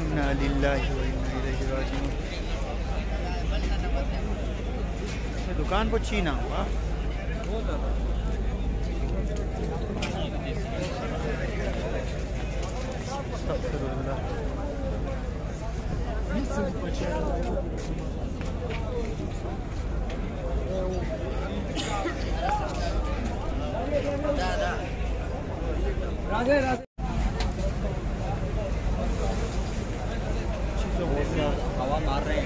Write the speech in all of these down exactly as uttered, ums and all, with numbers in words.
इन्ना लिल्लाहि व इन्ना इलैहि राजिऊन। दुकान को छीना हुआ राधे राधे हवा मार रहे हैं।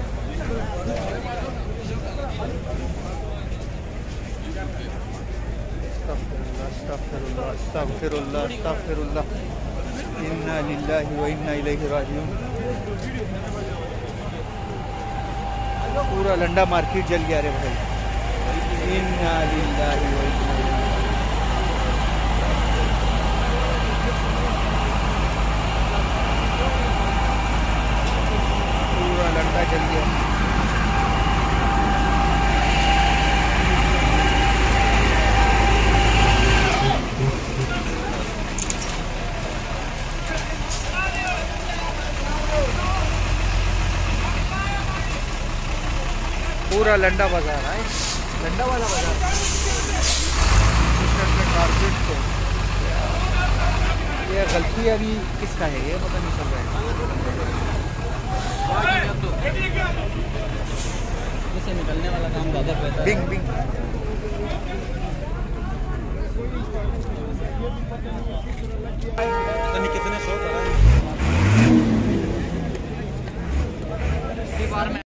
अस्तगफिरुल्लाह अस्तगफिरुल्लाह अस्तगफिरुल्लाह इन्ना लिल्लाहि व इन्ना इलैहि राजिऊन। पूरा लंडा मार्केट जल गया रे भाई। इन्ना लिल्लाहि व इन्ना इलैहि पूरा लंडा जल गया। पूरा लंडा बाजार है, लंडा वाला बाजार। कारपेट तो ये गलती अभी किसका है ये पता नहीं चल रहा है। इसे निकलने वाला काम ज़्यादा बेहतर है। बिंग बिंग कितने सौ करा बार में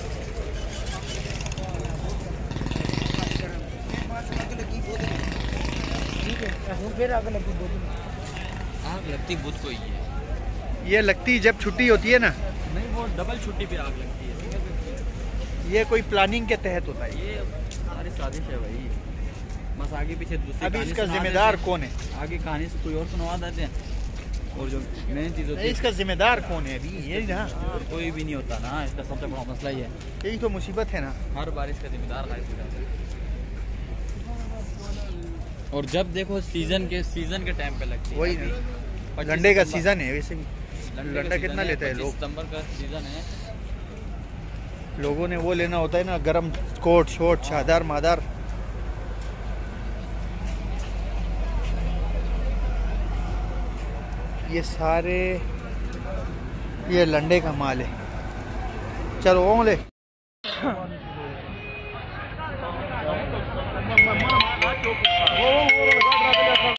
फिर आग लगती बुध आग लगती बुध को ही है ये लगती जब छुट्टी होती है ना। नहीं वो डबल छुट्टी पे आग लगती है। ये कोई प्लानिंग के तहत होता है। ये हमारी साजिश है भाई। बस आगे पीछे दूसरी अभी इसका जिम्मेदार कौन है? आगे कहानी से कोई और सुनवा देते हैं। और जो मेन चीज़ होती है इसका जिम्मेदार कौन है अभी ये ना कोई भी नहीं होता ना। इसका सबसे बड़ा मसला ही है। यही तो मुसीबत है ना। हर बार इसका जिम्मेदार है। और जब देखो सीजन के सीजन के टाइम पे लगती है। वही नहीं लंडे का सीजन है। वैसे भी लंडा कितना लेते हैं लोग? सितंबर का सीजन है। लोगों ने वो लेना होता है ना गरम कोट शोट चादर मादर। ये सारे ये लंडे का माल है। चलो वो ले